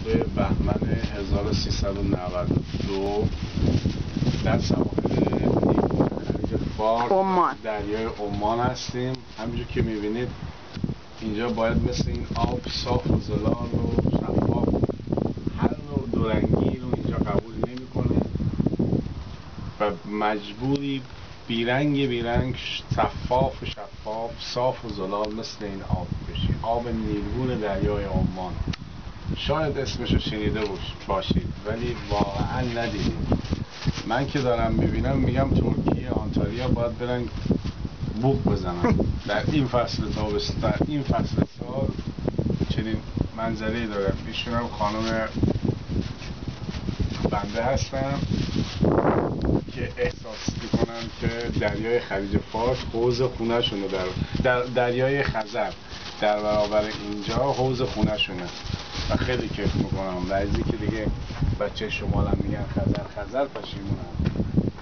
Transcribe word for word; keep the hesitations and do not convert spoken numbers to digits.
بهمن هزار و سیصد و نود و دو در سواحل نیمه خلیج فارس عمان دریای عمان هستیم. همینجور که میبینید اینجا باید مثل این آب صاف و زلال و شفاف، هر نوع دورنگی رو اینجا قبول نمیکنه و مجبوری بیرنگ بیرنگ شفاف و شفاف صاف و زلال مثل این آب بشی. آب نیلگون دریای عمان. شاید اسمشو شنیده باشید ولی واقعا ندیدید. من که دارم میبینم میگم ترکیه، آنتالیا باید برن بوق بزنن در این فصل تابستان، در این فصل سال چنین منظری داره. ایشون هم خانم بنده هستن که احساس میکنن که دریای خلیج فارس حوض خونه شونه، در, در دریای خزر در برابر اینجا حوض خونه شونه و خیلی کیف میکنم. بعضی که دیگه بچه شمال هم میگن خزر خزر پشیمونم.